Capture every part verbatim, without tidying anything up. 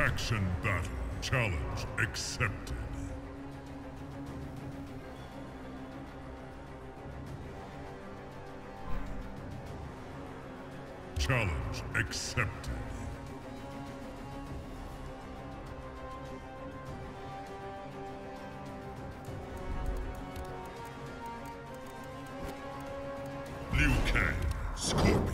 Faction battle. Challenge accepted. Challenge accepted. Liu Kang, Scorpion.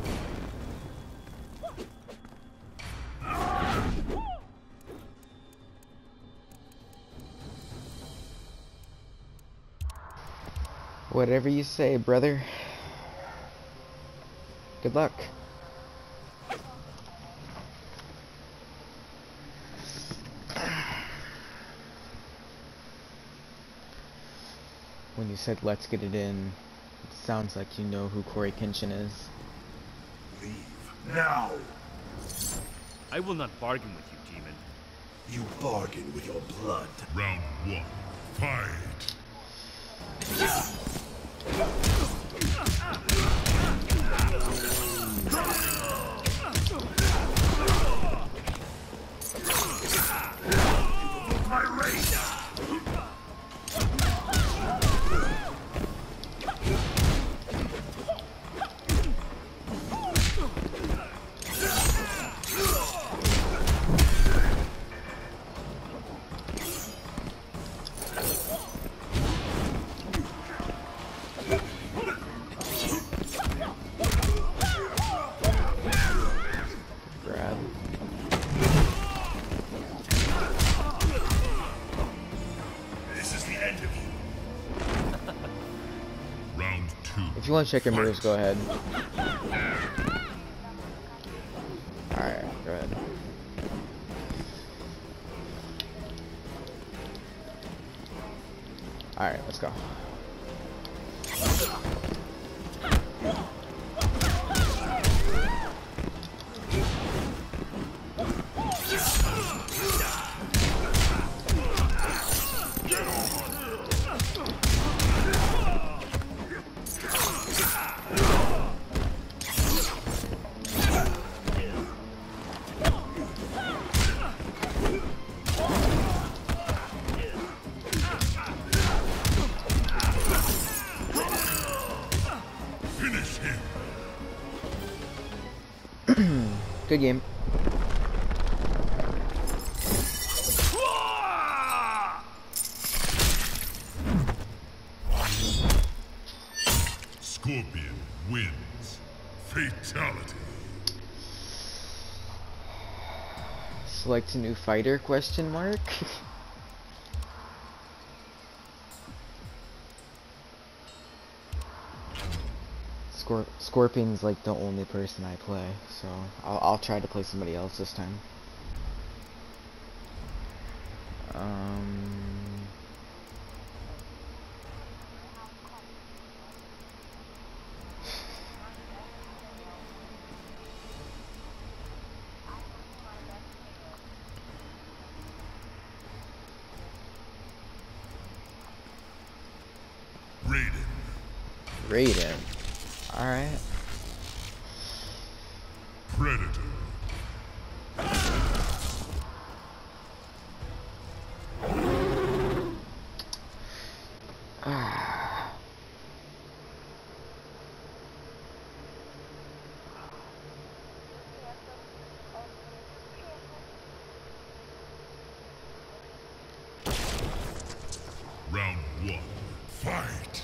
Whatever you say, brother. Good luck. When you said let's get it in, it sounds like you know who Corey Kenshin is. Leave now! I will not bargain with you, demon. You bargain with your blood. Round one. Fight! My rage! Grab. This is the end of you. Round two. If you want to check your Fight. moves, go ahead. Alright, go ahead. Alright, let's go. Finish him. Good game. Scorpion wins. Fatality. Select a new fighter, question mark? Scor Scorpion's like the only person I play, so I'll, I'll try to play somebody else this time. Um... Raiden. Raiden. Alright. Predator. Ah. Round one. Fight.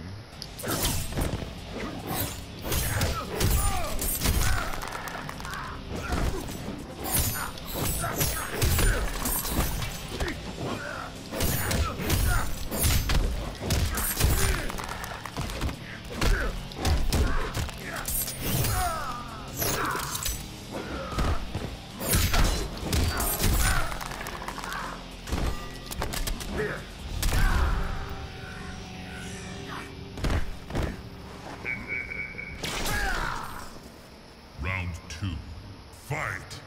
Round two. Fight.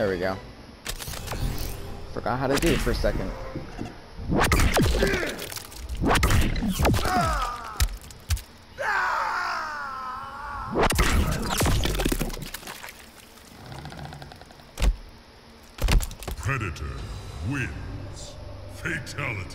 There we go. Forgot how to do it for a second. Predator wins. Fatality.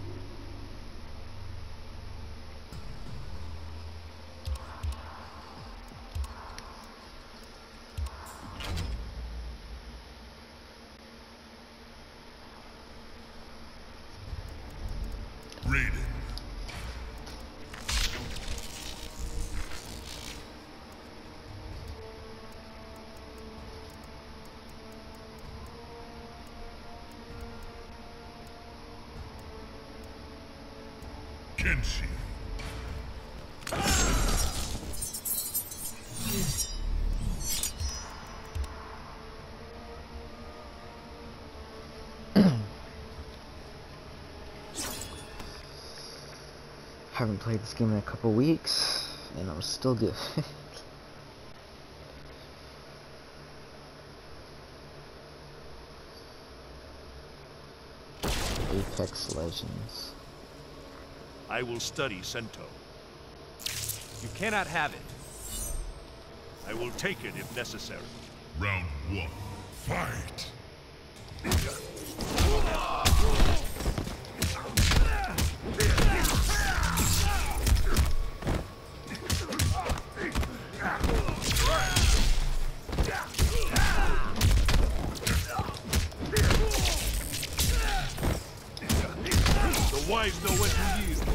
Raiden. Kenshi. Haven't played this game in a couple weeks, and I'm still good. Apex Legends. I will study Sento. You cannot have it. I will take it if necessary. Round one. Fight. The wise know when to yield.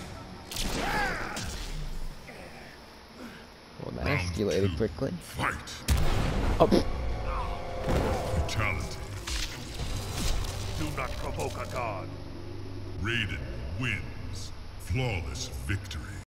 Well, that escalated quickly. Fight. Oh. Fatality. Do not provoke a god. Raiden wins. Flawless victory.